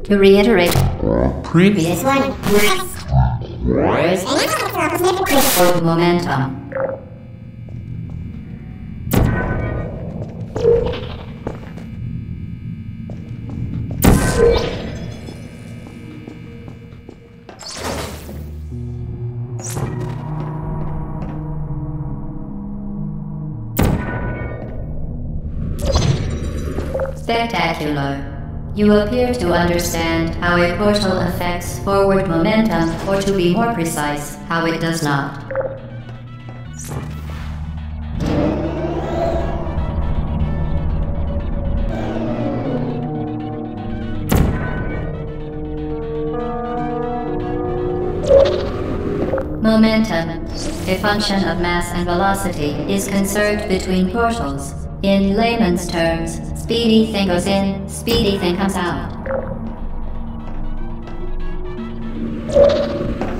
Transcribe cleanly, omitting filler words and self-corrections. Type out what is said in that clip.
To reiterate, Previous one. forward momentum. Spectacular. You appear to understand how a portal affects forward momentum, or to be more precise, how it does not. Momentum, a function of mass and velocity, is conserved between portals. In layman's terms, speedy thing goes in, speedy thing comes out.